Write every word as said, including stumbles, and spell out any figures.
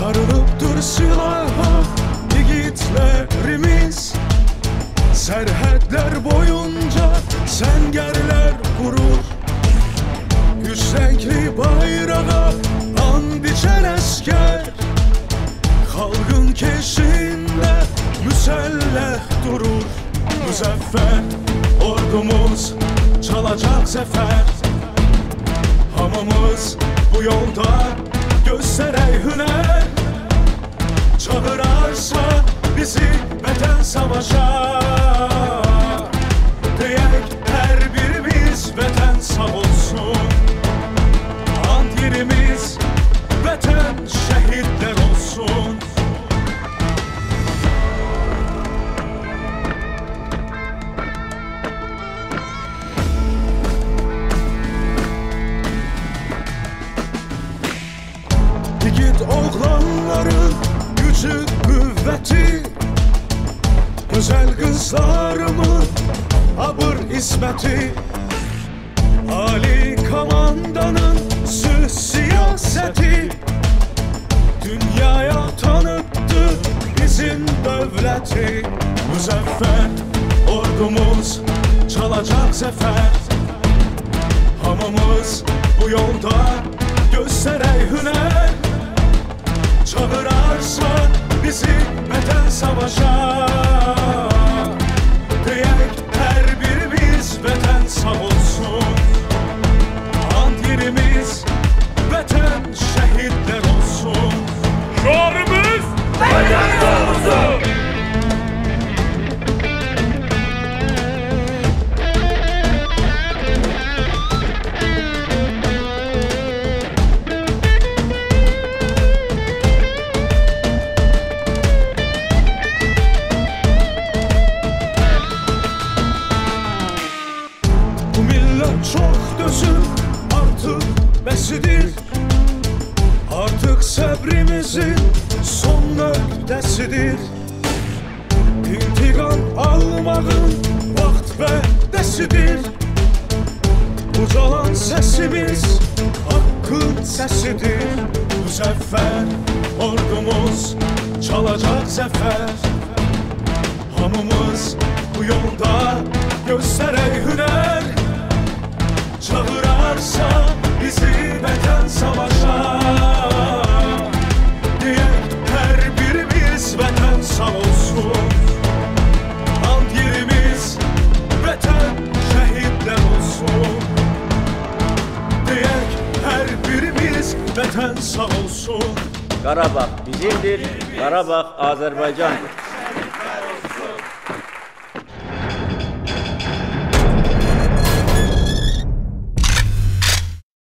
Sarılıpdır silaha yiğitlerimiz, serhedler boyunca sengerler kurur. Üç renkli bayrağa and içer esker, halkın keşinde müselleh durur. Müzeffer ordumuz çalacak zafer, hamımız bu yolda gösterey hüner. Çağırarsa bizi vətən savaşa, deyək hər birimiz vətən sağ olsun. Ant yerimiz vətən şəhidlər olsun. Yiğit oğlanların gücü qüvvəti, gözəl qızlarımın abır isməti, Ali komandanın sülh siyasəti dünyaya tanıttı bizim dövləti. Müzəffər ordumuz çalacaq zəfər, hamımız bu yolda göstərək hünər. Çağırarsa bizi vətən savaşa, deyək hər birimiz vətən sağ olsun. Ant yerimiz vətən şəhidlər olsun. Şüarımız vətən sağ olsun. Çox dözüm artıq bəsidir, artıq səbrimizin son nöqtəsidir. İntiqam almağın vaxt vəhdəsidir, ucalan səsimiz haqqın səsidir. Müzəffər ordumuz çalacaq zəfər, hamımız bu yolda göstərək hünər. Çağırarsa bizi vətən savaşa, deyək hər birimiz vətən sağ olsun. Ant yerimiz vətən şəhidlər olsun, deyək hər birimiz vətən sağ olsun. Qarabağ bizimdir, Qarabağ Azərbaycandır.